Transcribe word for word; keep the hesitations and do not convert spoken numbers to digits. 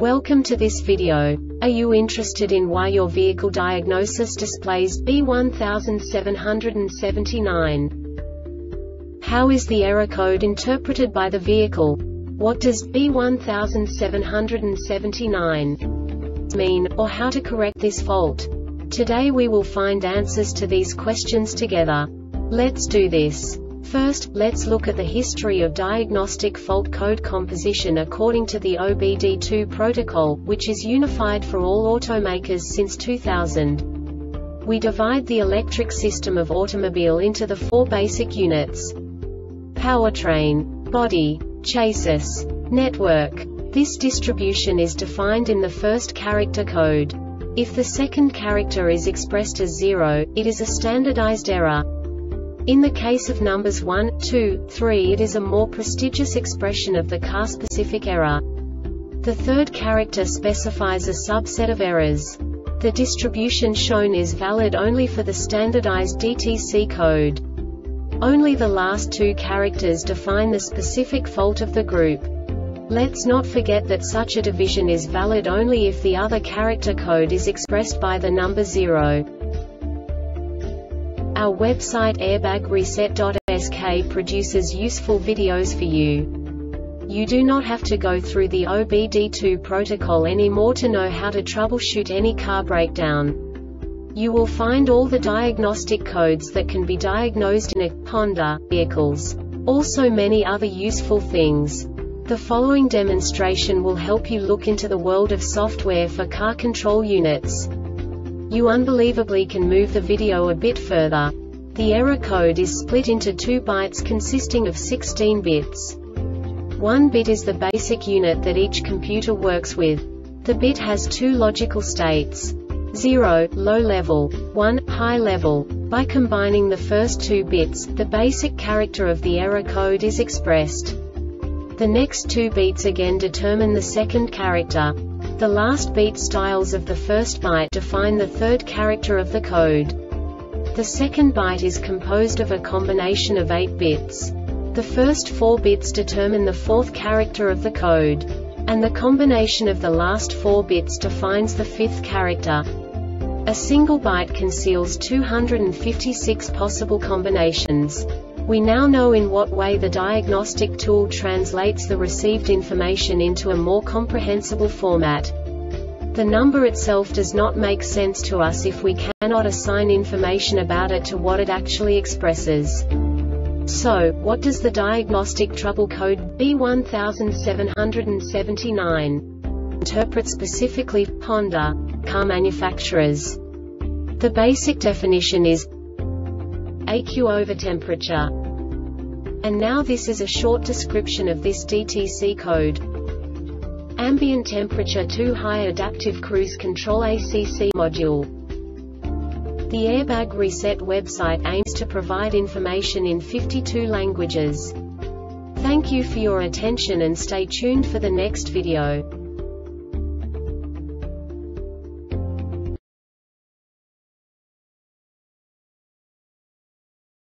Welcome to this video. Are you interested in why your vehicle diagnosis displays B one seven seven nine? How is the error code interpreted by the vehicle? What does B one seven seven nine mean, or how to correct this fault? Today we will find answers to these questions together. Let's do this. First, let's look at the history of diagnostic fault code composition according to the O B D two protocol, which is unified for all automakers since two thousand. We divide the electric system of automobile into the four basic units: powertrain, body, chassis, network. This distribution is defined in the first character code. If the second character is expressed as zero, it is a standardized error. In the case of numbers one, two, three, it is a more prestigious expression of the car-specific error. The third character specifies a subset of errors. The distribution shown is valid only for the standardized D T C code. Only the last two characters define the specific fault of the group. Let's not forget that such a division is valid only if the other character code is expressed by the number zero. Our website airbag reset dot S K produces useful videos for you. You do not have to go through the O B D two protocol anymore to know how to troubleshoot any car breakdown. You will find all the diagnostic codes that can be diagnosed in a Honda vehicles. Also many other useful things. The following demonstration will help you look into the world of software for car control units. You unbelievably can move the video a bit further. The error code is split into two bytes consisting of sixteen bits. One bit is the basic unit that each computer works with. The bit has two logical states: zero, low level, one, high level. By combining the first two bits, the basic character of the error code is expressed. The next two beats again determine the second character. The last beat styles of the first byte define the third character of the code. The second byte is composed of a combination of eight bits. The first four bits determine the fourth character of the code. And the combination of the last four bits defines the fifth character. A single byte conceals two hundred fifty-six possible combinations. We now know in what way the diagnostic tool translates the received information into a more comprehensible format. The number itself does not make sense to us if we cannot assign information about it to what it actually expresses. So, what does the diagnostic trouble code B one seven seven nine interpret specifically for Honda car manufacturers? The basic definition is A Q over temperature. And now this is a short description of this D T C code. Ambient temperature too high adaptive cruise control A C C module. The Airbag Reset website aims to provide information in fifty-two languages. Thank you for your attention and stay tuned for the next video.